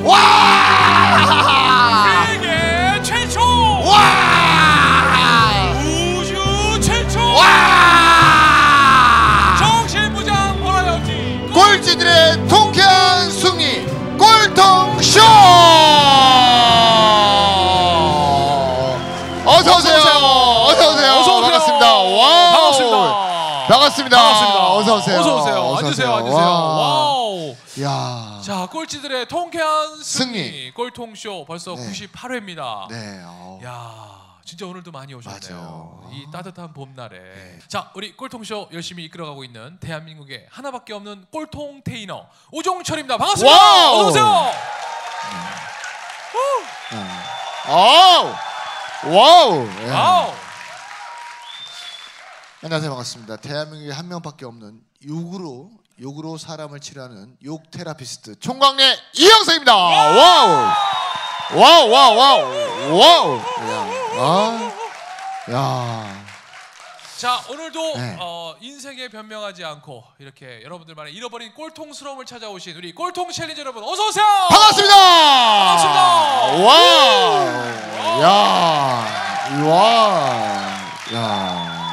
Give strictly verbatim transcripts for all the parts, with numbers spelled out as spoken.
와! 세계 최초! 와! 우주 최초! 와! 정신부장 보라였지! 꼴찌들의 통쾌한 승리 꼴통쇼! 어서오세요! 어서오세요! 어서오세요! 반갑습니다. 와! 반갑습니다. 반갑습니다. 반갑습니다. 어서오세요. 어서오세요. 앉으세요. 앉으세요. 와우. 야. 자, 꼴찌들의 통쾌한 승리, 승리. 꼴통쇼 벌써 네. 구십팔 회입니다. 네. 어. 야, 진짜 오늘도 많이 오셨네요. 맞아요. 이 따뜻한 봄날에. 네. 자, 우리 꼴통쇼 열심히 이끌어가고 있는 대한민국의 하나밖에 없는 꼴통 테이너 오종철입니다. 반갑습니다. 와우. 어서 오세요. 와우. 와우. 예. 와우. 안녕하세요. 반갑습니다. 대한민국에 한 명밖에 없는 욕으로 욕으로 사람을 치료하는 욕 테라피스트 총광래 이영석입니다. 와우. 와우 와우 와우. 와우. 야. 아. 야. 자, 오늘도 네. 어, 인생에 변명하지 않고 이렇게 여러분들만의 잃어버린 꼴통스러움을 찾아오신 우리 꼴통 챌린저 여러분 어서 오세요. 반갑습니다. 반갑습니다. 와우. 야. 와. 야.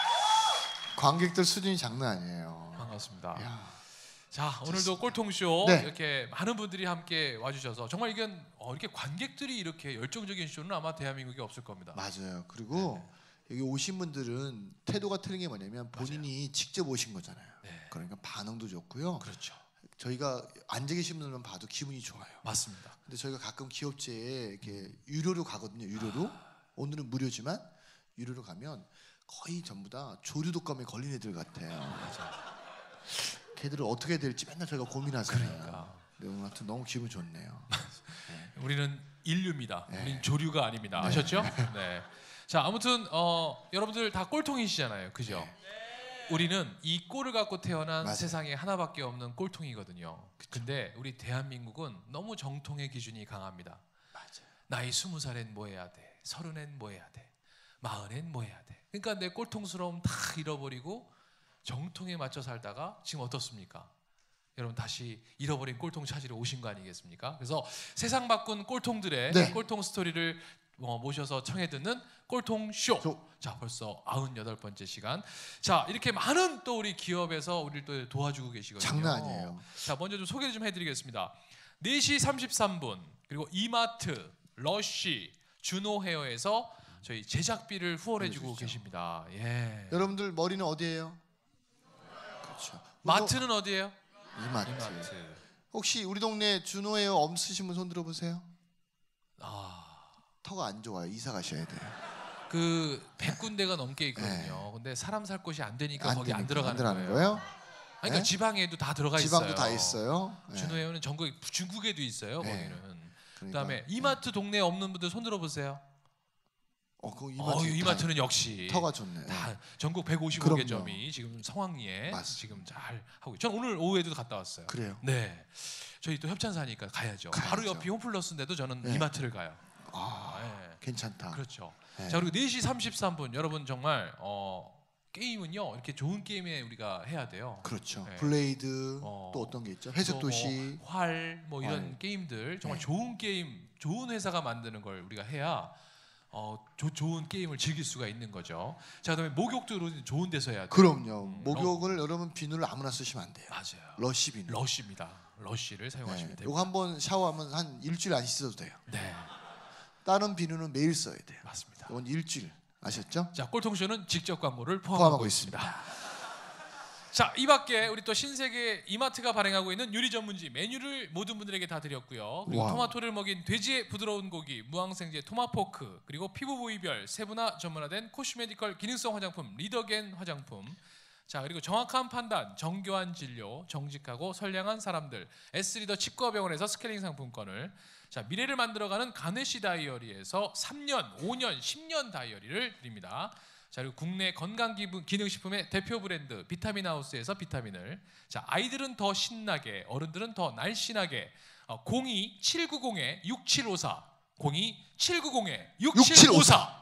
관객들 수준이 장난 아니에요. 반갑습니다. 야. 자, 오늘도 꼴통쇼 네. 이렇게 많은 분들이 함께 와주셔서 정말 이건 어, 이렇게 관객들이 이렇게 열정적인 쇼는 아마 대한민국에 없을 겁니다. 맞아요. 그리고 여기 오신 분들은 태도가 틀린 게 뭐냐면 본인이 맞아요. 직접 오신 거잖아요. 네. 그러니까 반응도 좋고요. 그렇죠. 저희가 앉아 계신 분들만 봐도 기분이 좋아요. 맞습니다. 근데 저희가 가끔 기업체에 이렇게 유료로 가거든요. 유료로. 오늘은 무료지만 유료로 가면 거의 전부 다 조류 독감에 걸린 애들 같아요. 맞아요. 걔들을 어떻게 해야 될지 맨날 저희가 고민하잖아요. 그러니까. 근데 오늘 하여튼 너무 기분 좋네요. 네. 우리는 인류입니다. 네. 우리는 조류가 아닙니다. 네. 아셨죠? 네. 자, 아무튼 어, 여러분들 다 꼴통이시잖아요. 그죠? 네. 우리는 이 꼴을 갖고 태어난 맞아요. 세상에 하나밖에 없는 꼴통이거든요. 그쵸. 근데 우리 대한민국은 너무 정통의 기준이 강합니다. 맞아요. 나이 스무 살엔 뭐 해야 돼? 서른엔 뭐 해야 돼? 마흔엔 뭐 해야 돼? 그러니까 내 꼴통스러움 다 잃어버리고 정통에 맞춰 살다가 지금 어떻습니까? 여러분 다시 잃어버린 꼴통 찾으러 오신 거 아니겠습니까? 그래서 세상 바꾼 꼴통들의 네. 꼴통 스토리를 어, 모셔서 청해 듣는 꼴통쇼. 저... 자, 벌써 아흔여덟 번째 시간. 자, 이렇게 많은 또 우리 기업에서 우리를 또 도와주고 계시거든요. 장난 아니에요. 자, 먼저 좀 소개 좀 해드리겠습니다. 네 시 삼십삼 분 그리고 이마트, 러쉬, 준호헤어에서 저희 제작비를 후원해주고 계십니다. 예. 여러분들 머리는 어디예요? 그렇죠. 마트는 어디예요? 이마트. 이마트. 혹시 우리 동네 준호헤어 엄쓰신 분 손 들어보세요. 아, 터가 안 좋아요. 이사 가셔야 돼요. 그 백 군데가 넘게 있거든요. 네. 근데 사람 살 곳이 안 되니까 안 거기 되니까 안 들어가는 안 들어가는 거예요. 거예요? 아니, 그러니까 네? 지방에도 다 들어가 지방도 있어요. 다 있어요. 네. 준호헤어는 전국 중국에도 있어요. 네. 거기는. 그러니까, 그다음에 이마트 동네에 없는 분들 손 들어보세요. 어, 그 이마트 어, 이마트는 역시 터가 좋네. 다 전국 백오십오 개 그럼요. 점이 지금 성황리에 맞습니다. 지금 잘 하고. 전 오늘 오후에도 갔다 왔어요. 그래요. 네, 저희 또 협찬사니까 가야죠. 가야죠. 바로 옆이 홈플러스인데도 저는 네. 이마트를 가요. 아, 네. 괜찮다. 그렇죠. 네. 자, 그리고 네 시 삼십삼 분 여러분 정말 어, 게임은요 이렇게 좋은 게임에 우리가 해야 돼요. 그렇죠. 네. 블레이드 어, 또 어떤 게 있죠? 회색 도시. 뭐 활, 뭐 이런 활. 게임들 정말 네. 좋은 게임, 좋은 회사가 만드는 걸 우리가 해야 어, 조, 좋은 게임을 즐길 수가 있는 거죠. 자, 그다음에 목욕도 좋은 데서 해야 돼요. 그럼요. 음, 목욕을 여러분 비누를 아무나 쓰시면 안 돼요. 맞아요. 러쉬 비누. 러쉬입니다. 러쉬를 사용하시면 네. 됩니다. 요거 한번 샤워하면 한 일주일 안 씻어도 돼요. 네, 다른 비누는 매일 써야 돼요. 맞습니다. 이건 일주일. 아셨죠? 자, 꼴통쇼는 직접 광고를 포함하고, 포함하고 있습니다. 있습니다. 자, 이 밖에 우리 또 신세계 이마트가 발행하고 있는 요리 전문지 메뉴를 모든 분들에게 다 드렸고요. 그리고 와우. 토마토를 먹인 돼지의 부드러운 고기, 무항생제 토마포크, 그리고 피부 부위별 세분화 전문화된 코스메디컬 기능성 화장품 리더겐 화장품. 자, 그리고 정확한 판단, 정교한 진료, 정직하고 선량한 사람들 S리더 치과병원에서 스케일링 상품권을, 자, 미래를 만들어가는 가네시 다이어리에서 삼 년, 오 년, 십 년 다이어리를 드립니다. 자, 그리고 국내 건강기능식품의 대표 브랜드 비타민하우스에서 비타민을, 자, 아이들은 더 신나게, 어른들은 더 날씬하게 어, 공이 칠구공 육칠오사 공이 칠구공 육칠오사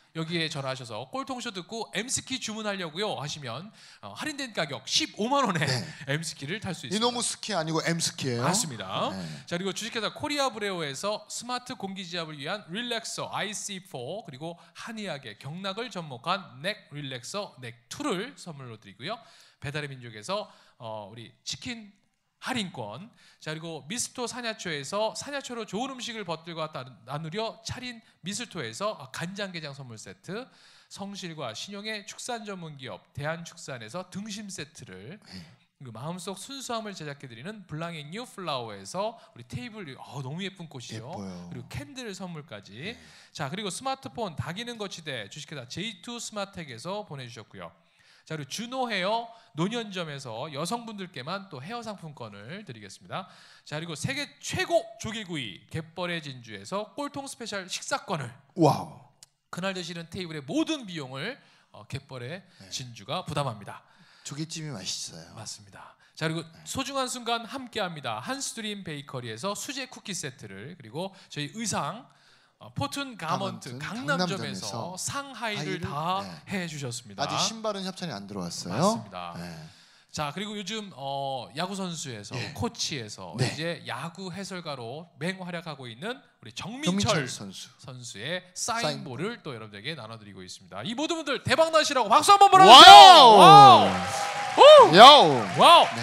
여기에 전화하셔서 꼴통쇼 듣고 엠스키 주문하려고요 하시면 어, 할인된 가격 십오만 원에 네. 엠스키를 탈 수 있습니다. 이노무 스키 아니고 엠스키예요. 맞습니다. 네. 자, 그리고 주식회사 코리아브레오에서 스마트 공기지압을 위한 릴렉서 아이씨 사 그리고 한의학의 경락을 접목한 넥 릴렉서 넥이를 선물로 드리고요. 배달의 민족에서 어, 우리 치킨 할인권. 자, 그리고 미스토 사냐초에서 사냐초로 좋은 음식을 벗들과 나누려 차린 미스토에서 간장게장 선물 세트, 성실과 신용의 축산 전문 기업 대한축산에서 등심 세트를, 그리고 마음속 순수함을 제작해드리는 블랑앤뉴 플라워에서 우리 테이블, 어, 너무 예쁜 꽃이죠. 예뻐요. 그리고 캔들 선물까지. 자, 그리고 스마트폰 다기능 거치대 주식회사 제이 투 스마텍에서 보내주셨고요. 자, 그리고 준호 헤어 노년점에서 여성분들께만 또 헤어 상품권을 드리겠습니다. 자, 그리고 세계 최고 조개구이 갯벌의 진주에서 꼴통 스페셜 식사권을, 와우. 그날 드시는 테이블의 모든 비용을 어, 갯벌의 네. 진주가 부담합니다. 조개찜이 맛있어요. 맞습니다. 자, 그리고 소중한 순간 함께합니다. 한스드림 베이커리에서 수제 쿠키 세트를, 그리고 저희 의상 어, 포툰 가먼트 가먼트, 강남점에서 강남점에서 상하이를 하이를, 다 네. 해주셨습니다. 아직 신발은 협찬이 안 들어왔어요. 맞습니다. 네. 자, 그리고 요즘 어, 야구 선수에서 네. 코치에서 네. 이제 야구 해설가로 맹활약하고 있는 우리 정민철, 정민철 선수. 선수의 사인볼을 사인볼. 또 여러분들에게 나눠드리고 있습니다. 이 모든 분들 대박 나시라고 박수 한번 보내주세요. 와우. 와우. 우! 야우. 와우. 네.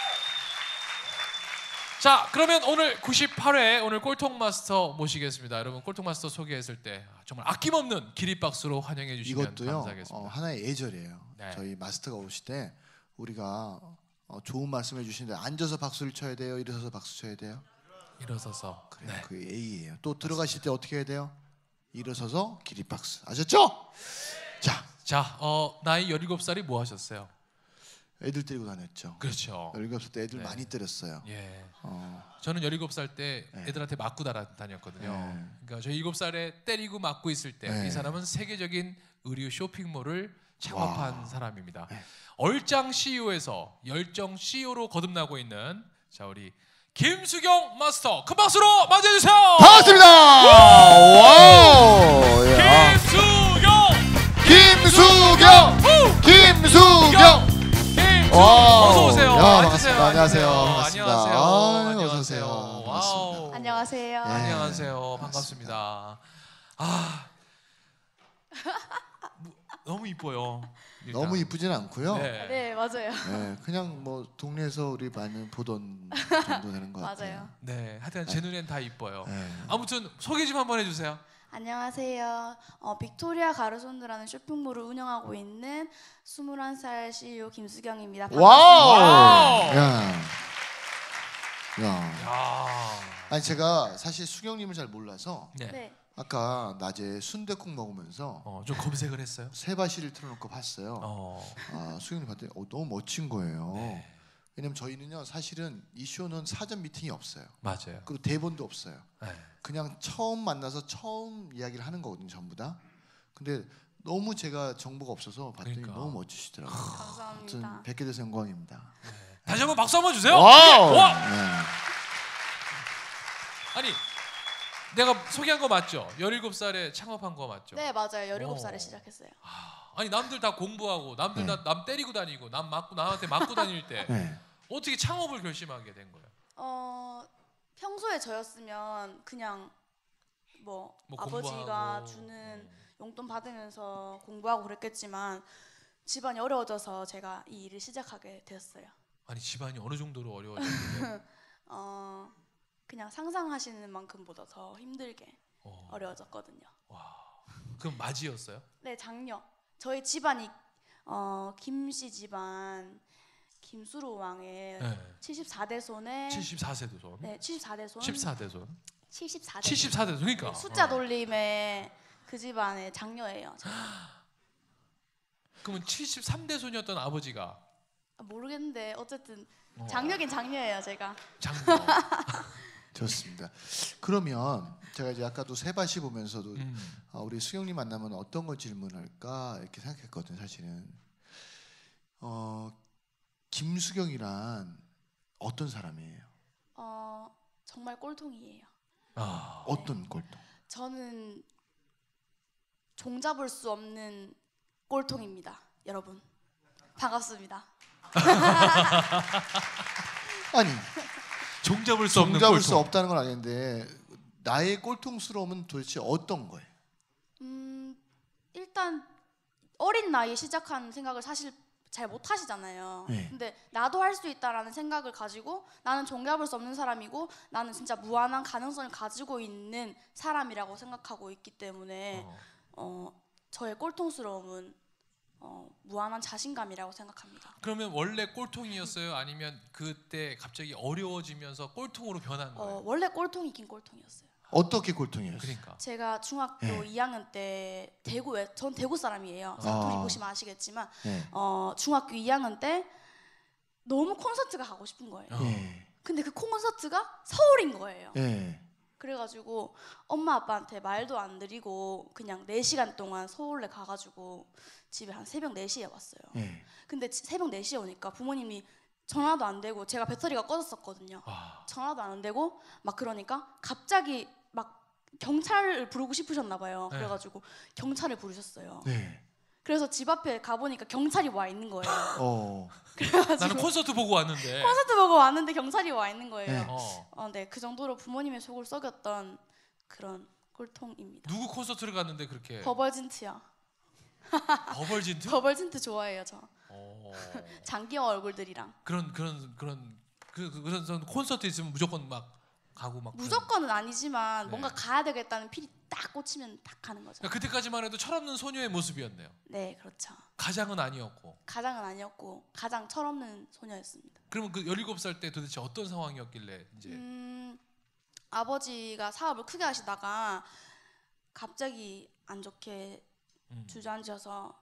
자, 그러면 오늘 구십팔 회 오늘 꼴통 마스터 모시겠습니다. 여러분 꼴통 마스터 소개했을 때 정말 아낌없는 기립박수로 환영해 주시면 이것도요. 감사하겠습니다. 어, 하나의 예절이에요. 네. 저희 마스터가 오실 때 우리가 어, 좋은 말씀해 주시는데 앉아서 박수를 쳐야 돼요. 일어서서 박수 쳐야 돼요. 일어서서. 그래요. 네. 그 A예요. 또 들어가실 때 어떻게 해야 돼요? 일어서서 기립박수. 아셨죠? 자, 자, 어, 나이 열일곱 살이 뭐 하셨어요? 애들 때리고 다녔죠. 그렇죠. 열일곱 살 때 애들 네. 많이 때렸어요. 예. 어, 저는 열일곱 살 때 네. 애들한테 맞고 다라- 다녔거든요. 네. 그러니까 저 일곱 살에 때리고 맞고 있을 때 이 네. 사람은 세계적인 의류 쇼핑몰을 창업한 와. 사람입니다. 네. 얼짱 씨이오에서 열정 씨이오로 거듭나고 있는 자, 우리 김수경 마스터 큰 박수로 맞이해주세요. 반갑습니다. 와우. 야. 김수경, 김수경. 김수경. 김수 와우. 어서 오세요. 야, 앉으세요. 반갑습니다. 안녕하세요. 앉으세요. 반갑습니다. 안녕하세요. 아유, 안녕하세요. 어서 오세요. 와우. 반갑습니다. 안녕하세요. 네. 안녕하세요. 반갑습니다. 아, 뭐, 너무 이뻐요. 일단. 너무 이쁘진 않고요. 네. 네. 네, 맞아요. 그냥 뭐 동네에서 우리 많이 보던 정도 되는 것 같아요. 맞아요. 네, 하여튼 제 눈엔 다 이뻐요. 네. 아무튼 소개 좀 한번 해주세요. 안녕하세요. 어, 빅토리아 가르손드라는 쇼핑몰을 운영하고 있는 스물한 살 씨이오 김수경입니다. 와우. 와우. 야. 야. 야, 아니 제가 사실 수경님을 잘 몰라서 네. 네. 아까 낮에 순댓국 먹으면서 어, 좀 검색을 했어요. 세바시를 틀어놓고 봤어요. 어, 아, 수경님 봤더니 어, 너무 멋진 거예요. 네. 왜냐면 저희는요 사실은 이 쇼는 사전 미팅이 없어요. 맞아요. 그리고 대본도 없어요. 네. 그냥 처음 만나서 처음 이야기를 하는 거거든요, 전부 다. 근데 너무 제가 정보가 없어서 봤더니 그러니까. 너무 멋지시더라고요. 감사합니다. 아무튼 뵙게 돼서 영광입니다. 다시 한번 박수 한번 주세요. 와우. 와! 네. 아니, 내가 소개한 거 맞죠? 열일곱 살에 창업한 거 맞죠? 네, 맞아요. 열일곱 살에 오. 시작했어요. 아니, 남들 다 공부하고 남들 네. 다 남 때리고 다니고 남 맞고 남한테 맞고 다닐 때 네. 어떻게 창업을 결심하게 된 거예요? 어, 평소에 저였으면 그냥 뭐, 뭐 아버지가 공부하고. 주는 용돈 받으면서 공부하고 그랬겠지만 집안이 어려워져서 제가 이 일을 시작하게 되었어요. 아니, 집안이 어느 정도로 어려워졌는데? 어, 그냥 상상하시는 만큼보다 더 힘들게 어. 어려워졌거든요. 그럼 맞이였어요? 네, 장녀. 저희 집안이 어, 김씨 집안 김수로 왕의 네. 칠십사 대 손에 칠십사 세도 손. 네, 칠십사 대 손. 십사 대 손. 칠십사 대 칠십사 대 손. 그러니까. 숫자 어. 돌림의 그 집안의 장녀예요. 제가. 그러면 칠십삼 대 손이었던 아버지가 아, 모르겠는데 어쨌든 어, 장녀긴 장녀예요, 제가. 장녀. 좋습니다. 그러면 제가 이제 아까도 세바시 보면서도 음. 아, 우리 수경님 만나면 어떤 걸 질문할까 이렇게 생각했거든요. 사실은 어, 김수경이란 어떤 사람이에요? 어, 정말 꼴통이에요. 아. 어떤 꼴통? 저는 종잡을 수 없는 꼴통입니다. 여러분 반갑습니다. 아니 종잡을 수 없는 종잡을 꼴통. 수 없다는 건 아닌데 나의 꼴통스러움은 도대체 어떤 거예요? 음 일단 어린 나이에 시작한 생각을 사실 잘 못 하시잖아요. 네. 근데 나도 할 수 있다라는 생각을 가지고 나는 종잡을 수 없는 사람이고 나는 진짜 무한한 가능성을 가지고 있는 사람이라고 생각하고 있기 때문에 어. 어, 저의 꼴통스러움은 어, 무한한 자신감이라고 생각합니다. 그러면 원래 꼴통이었어요? 아니면 그때 갑자기 어려워지면서 꼴통으로 변한 거예요? 어, 원래 꼴통이긴 꼴통이었어요. 어떻게 꼴통이었어요? 그러니까. 제가 중학교 네. 이 학년 때 대구에 전 대구 사람이에요. 아. 사투리 보시면 아시겠지만 네. 어, 중학교 이 학년 때 너무 콘서트가 가고 싶은 거예요. 어. 예. 근데 그 콘서트가 서울인 거예요. 예. 그래가지고 엄마 아빠한테 말도 안 드리고 그냥 네 시간 동안 서울에 가가지고 집에 한 새벽 네 시에 왔어요. 예. 근데 지- 새벽 네 시에 오니까 부모님이 전화도 안 되고 제가 배터리가 꺼졌었거든요. 아, 전화도 안 되고 막 그러니까 갑자기 막 경찰을 부르고 싶으셨나 봐요. 네. 그래가지고 경찰을 부르셨어요. 네. 그래서 집 앞에 가보니까 경찰이 와 있는 거예요. 어. 그래가지고 나는 콘서트 보고 왔는데. 콘서트 보고 왔는데 경찰이 와 있는 거예요. 네. 어. 어, 네, 그 정도로 부모님의 속을 썩였던 그런 꼴통입니다. 누구 콘서트를 갔는데 그렇게 버벌진트요. 버벌진트? 버벌진트 좋아해요, 저. 어. 장기화 얼굴들이랑. 그런 그런 그런 그 그- 그런 그런 콘서트 있으면 무조건 막 가고 막. 무조건은 아니지만 네. 뭔가 가야 되겠다는 필이 딱 꽂히면 딱 가는 거죠. 그러니까 그때까지만 해도 철없는 소녀의 모습이었네요. 네, 그렇죠. 가장은 아니었고. 가장은 아니었고 가장 철없는 소녀였습니다. 그러면 그 열일곱 살 때 도대체 어떤 상황이었길래 이제 음, 아버지가 사업을 크게 하시다가 갑자기 안 좋게 음. 주저앉아서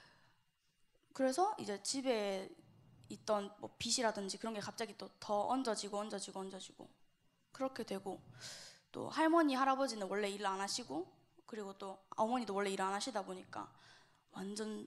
그래서 이제 집에 있던 뭐 빚이라든지 그런 게 갑자기 또 더 얹어지고 얹어지고 얹어지고 그렇게 되고 또 할머니 할아버지는 원래 일 안 하시고 그리고 또 어머니도 원래 일 안 하시다 보니까 완전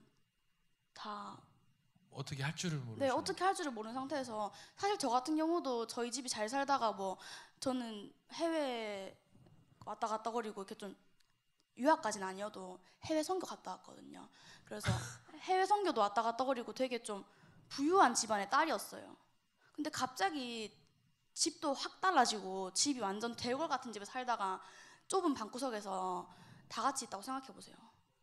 다 어떻게 할 줄을 모르고. 네, 어떻게 할 줄을 모르는 상태에서 사실 저 같은 경우도 저희 집이 잘 살다가 뭐 저는 해외 왔다 갔다 거리고 이렇게 좀 유학까지는 아니어도 해외 선교 갔다 왔거든요. 그래서 해외 선교도 왔다 갔다 거리고 되게 좀 부유한 집안의 딸이었어요. 근데 갑자기 집도 확 달라지고 집이 완전 대궐 같은 집에 살다가 좁은 방구석에서 다 같이 있다고 생각해 보세요.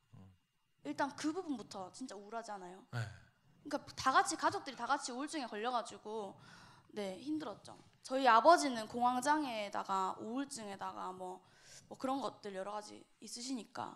일단 그 부분부터 진짜 우울하지 않아요? 네. 그러니까 다 같이 가족들이 다 같이 우울증에 걸려가지고 네 힘들었죠. 저희 아버지는 공황장애에다가 우울증에다가 뭐, 뭐 그런 것들 여러 가지 있으시니까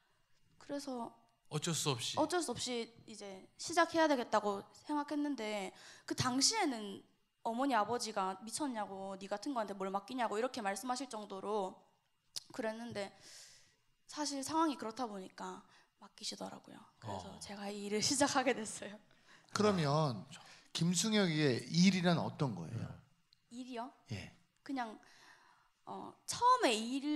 그래서 어쩔 수 없이. 어쩔 수 없이 이제 시작해야 되겠다고 생각했는데 그 당시에는 어머니 아버지가 미쳤냐고 네 같은 거한테 뭘 맡기냐고 이렇게 말씀하실 정도로 그랬는데 사실 상황이 그렇다 보니까 맡기시더라고요. 그래서 어. 제가 이 일을 시작하게 됐어요. 그러면 김승혁의 일이란 어떤 거예요? 일이요? 예. 그냥 어, 처음에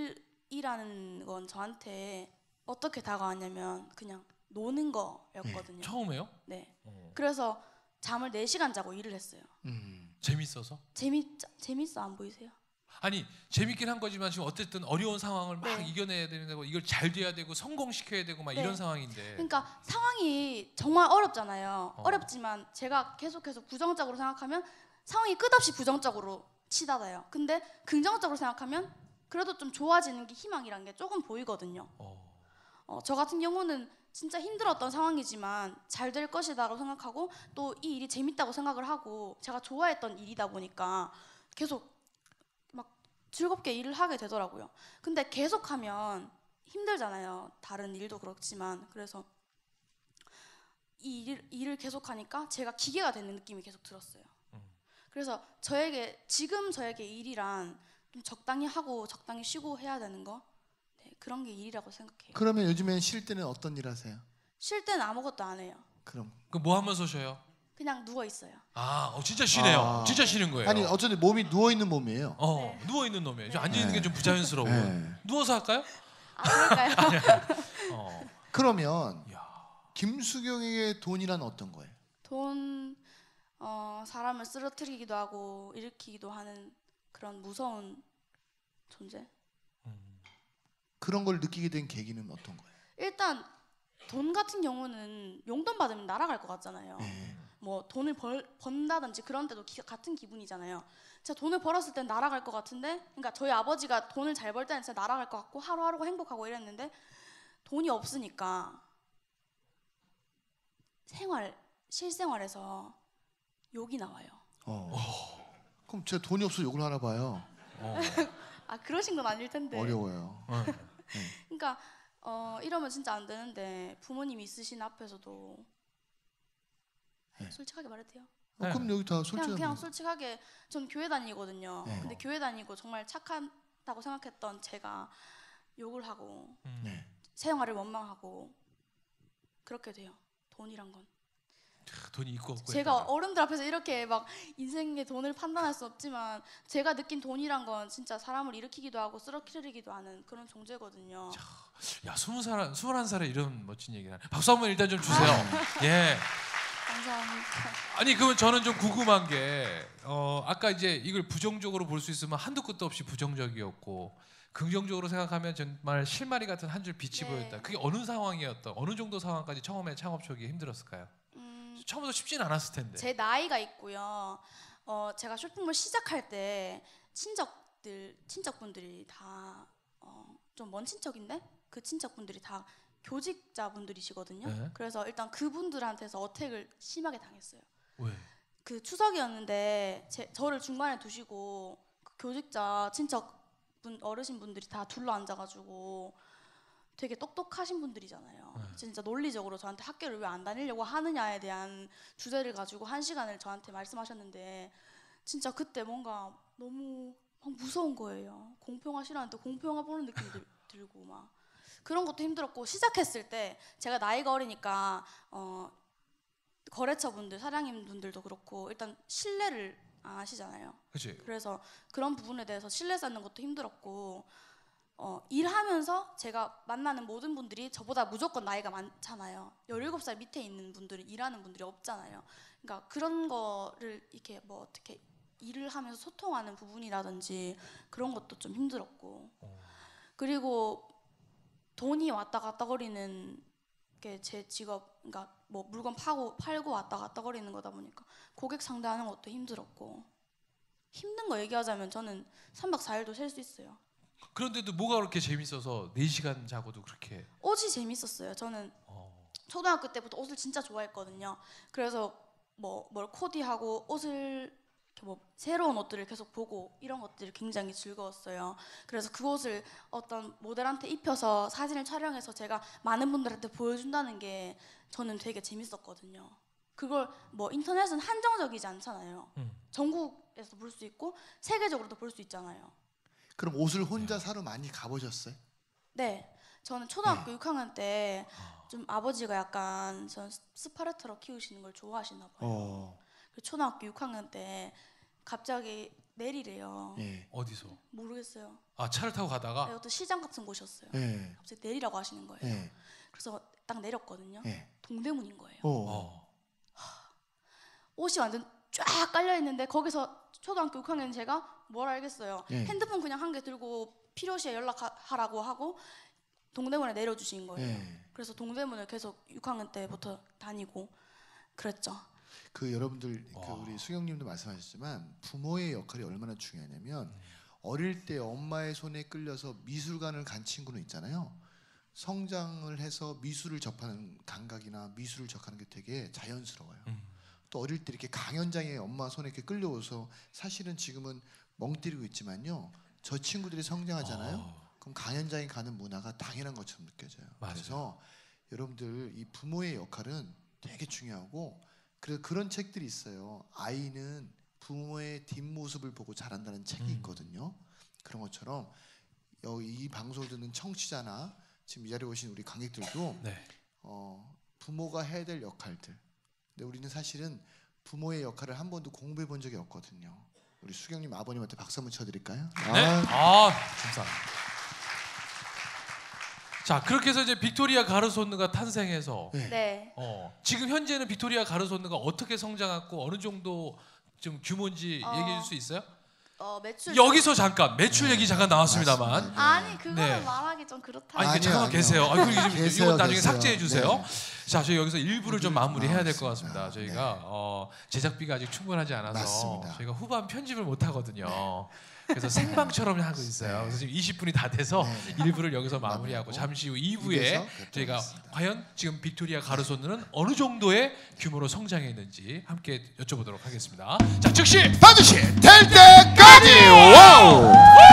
일이라는 건 저한테 어떻게 다가왔냐면 그냥 노는 거였거든요. 처음에요? 네. 어. 그래서 잠을 네 시간 자고 일을 했어요. 음. 재밌어서? 재밌 재밌어 안 보이세요? 아니 재밌긴 한 거지만 지금 어쨌든 어려운 상황을 막 네. 이겨내야 되는 거고 이걸 잘 돼야 되고 성공시켜야 되고 막 네. 이런 상황인데. 그러니까 상황이 정말 어렵잖아요. 어. 어렵지만 제가 계속해서 부정적으로 생각하면 상황이 끝없이 부정적으로 치닫아요. 근데 긍정적으로 생각하면 그래도 좀 좋아지는 게 희망이란 게 조금 보이거든요. 어. 어, 저 같은 경우는 진짜 힘들었던 상황이지만 잘 될 것이다라고 생각하고 또 이 일이 재밌다고 생각을 하고 제가 좋아했던 일이다 보니까 계속 막 즐겁게 일을 하게 되더라고요. 근데 계속하면 힘들잖아요. 다른 일도 그렇지만 그래서 이 일, 일을 계속하니까 제가 기계가 되는 느낌이 계속 들었어요. 음. 그래서 저에게 지금 저에게 일이란 좀 적당히 하고 적당히 쉬고 해야 되는 거 네, 그런 게 일이라고 생각해요. 그러면 요즘엔 쉴 때는 어떤 일 하세요? 쉴 때는 아무것도 안 해요. 그럼 그 뭐 하면서 쉬어요? 그냥 누워 있어요. 아, 어, 진짜 쉬네요. 아. 진짜 쉬는 거예요. 아니 어쩐지 몸이 누워 있는 몸이에요. 어, 네. 누워 있는 놈이에요. 좀 네. 앉아 있는 게 좀 부자연스러워. 네. 누워서 할까요? 아 그럴까요? 어. 그러면 야. 김수경에게 돈이란 어떤 거예요? 돈 어, 사람을 쓰러뜨리기도 하고 일으키기도 하는 그런 무서운 존재. 음. 그런 걸 느끼게 된 계기는 어떤 거예요? 일단 돈 같은 경우는 용돈 받으면 날아갈 것 같잖아요. 네. 뭐 돈을 벌, 번다든지 그런 데도 기, 같은 기분이잖아요. 제가 돈을 벌었을 땐 날아갈 것 같은데, 그러니까 저희 아버지가 돈을 잘 벌 때는 진짜 날아갈 것 같고 하루하루가 행복하고 이랬는데 돈이 없으니까 생활 실생활에서 욕이 나와요. 어. 그럼 제가 돈이 없어 욕을 하나 봐요. 어. 아 그러신 건 아닐 텐데. 어려워요. 어. 그러니까 어, 이러면 진짜 안 되는데 부모님이 있으신 앞에서도 네. 솔직하게 말해도 돼요? 어, 그럼 여기 다 그냥 솔직한 그냥 솔직하게 전 교회 다니거든요. 네. 근데 교회 다니고 정말 착하다고 생각했던 제가 욕을 하고 음. 네. 생활을 원망하고 그렇게 돼요. 돈이란 건. 돈이 있고 없고. 제가 어른들 앞에서 이렇게 막 인생의 돈을 판단할 수 없지만 제가 느낀 돈이란 건 진짜 사람을 일으키기도 하고 쓰러뜨리기도 하는 그런 존재거든요. 야 스무 살, 스물한 살에 이런 멋진 얘기를 하네. 박수 한번 일단 좀 주세요. 예. 감사합니다. 아니 그러면 저는 좀 궁금한 게 어, 아까 이제 이걸 부정적으로 볼 수 있으면 한도 끝도 없이 부정적이었고 긍정적으로 생각하면 정말 실마리 같은 한 줄 빛이 네. 보였다. 그게 어느 상황이었던 어느 정도 상황까지 처음에 창업 초기에 힘들었을까요? 음, 처음부터 쉽진 않았을 텐데. 제 나이가 있고요. 어, 제가 쇼핑몰 시작할 때 친척들 친척분들이 다 좀 먼 친척인데 그 친척분들이 다 교직자분들이시거든요. 네. 그래서 일단 그분들한테서 어택을 심하게 당했어요. 왜? 그 추석이었는데 제, 저를 중간에 두시고 그 교직자 친척분 어르신분들이 다 둘러 앉아가지고 되게 똑똑하신 분들이잖아요. 네. 진짜 논리적으로 저한테 학교를 왜 안 다니려고 하느냐에 대한 주제를 가지고 한 시간을 저한테 말씀하셨는데 진짜 그때 뭔가 너무 막 무서운 거예요. 공평화 싫어하는데 공평화 보는 느낌 들, 들고 막 그런 것도 힘들었고 시작했을 때 제가 나이가 어리니까 어, 거래처 분들, 사장님 분들도 그렇고 일단 신뢰를 안 하시잖아요. 그렇지. 그래서 그런 부분에 대해서 신뢰 쌓는 것도 힘들었고 어, 일하면서 제가 만나는 모든 분들이 저보다 무조건 나이가 많잖아요. 열일곱 살 밑에 있는 분들은 일하는 분들이 없잖아요. 그러니까 그런 거를 이렇게 뭐 어떻게 일을 하면서 소통하는 부분이라든지 그런 것도 좀 힘들었고 그리고 돈이 왔다 갔다 거리는 게 제 직업, 그러니까 뭐 물건 파고 팔고 왔다 갔다 거리는 거다 보니까 고객 상대하는 것도 힘들었고 힘든 거 얘기하자면 저는 삼 박 사 일도 셀 수 있어요. 그런데도 뭐가 그렇게 재밌어서 네 시간 자고도 그렇게. 옷이 재밌었어요. 저는 어. 초등학교 때부터 옷을 진짜 좋아했거든요. 그래서 뭐 뭘 코디하고 옷을 이렇게 뭐 새로운 옷들을 계속 보고 이런 것들이 굉장히 즐거웠어요. 그래서 그 옷을 어떤 모델한테 입혀서 사진을 촬영해서 제가 많은 분들한테 보여준다는 게 저는 되게 재밌었거든요. 그걸 뭐 인터넷은 한정적이지 않잖아요. 음. 전국에서 볼 수 있고 세계적으로도 볼 수 있잖아요. 그럼 옷을 혼자 사러 많이 가보셨어요? 네, 저는 초등학교 육 학년 때 좀 아버지가 약간 전 스파르타로 키우시는 걸 좋아하시나 봐요. 어. 그 초등학교 육 학년 때 갑자기 내리래요. 예. 어디서? 모르겠어요. 아 차를 타고 가다가. 네, 어떤 시장 같은 곳이었어요. 예. 갑자기 내리라고 하시는 거예요. 예. 그래서 딱 내렸거든요. 예. 동대문인 거예요. 어. 어. 옷이 완전 쫙 깔려 있는데 거기서 초등학교 육 학년 제가 뭘 알겠어요. 예. 핸드폰 그냥 한 개 들고 필요시에 연락하라고 하고 동대문에 내려주신 거예요. 예. 그래서 동대문을 계속 육 학년 때부터 다니고 그랬죠. 그 여러분들 그 와. 우리 수경님도 말씀하셨지만 부모의 역할이 얼마나 중요하냐면 어릴 때 엄마의 손에 끌려서 미술관을 간 친구는 있잖아요. 성장을 해서 미술을 접하는 감각이나 미술을 접하는 게 되게 자연스러워요. 음. 또 어릴 때 이렇게 강연장에 엄마 손에 이렇게 끌려오서 사실은 지금은 멍 때리고 있지만요. 저 친구들이 성장하잖아요. 어. 그럼 강연장에 가는 문화가 당연한 것처럼 느껴져요. 맞아요. 그래서 여러분들 이 부모의 역할은 되게 중요하고 그래서 그런 책들이 있어요. 아이는 부모의 뒷모습을 보고 자란다는 책이 음. 있거든요. 그런 것처럼 여기 이 방송을 듣는 청취자나 지금 이 자리에 오신 우리 관객들도 네. 어, 부모가 해야 될 역할들. 근데 우리는 사실은 부모의 역할을 한 번도 공부해 본 적이 없거든요. 우리 수경님 아버님한테 박수 한번 쳐드릴까요? 네. 아, 아 감사합니다. 자 그렇게 해서 이제 빅토리아 가르손느가 탄생해서 네. 네. 어, 지금 현재는 빅토리아 가르손느가 어떻게 성장했고 어느 정도 좀 규모인지 어. 얘기해 줄 수 있어요? 어, 매출 여기서 잠깐 매출 얘기 잠깐 나왔습니다만. 맞습니다. 아니 그거는 네. 말하기 좀 그렇다. 아니, 아니요, 잠깐만 아니요. 계세요. 아, 그리고 이거 계세요, 이거 나중에 계세요. 삭제해 주세요. 네. 자, 저희 여기서 일부를 좀 마무리해야 될 것 맞습니다. 같습니다. 저희가 어, 제작비가 아직 충분하지 않아서 맞습니다. 저희가 후반 편집을 못 하거든요. 그래서 생방처럼 하고 있어요. 그래서 지금 이십 분이 다 돼서 네. 일부를 여기서 마무리하고 잠시 후 이 부에 입에서 저희가 뵙겠습니다. 과연 지금 빅토리아 가르소는 어느 정도의 규모로 성장했는지 함께 여쭤보도록 하겠습니다. 자, 즉시 반드시 될 때까지 와우.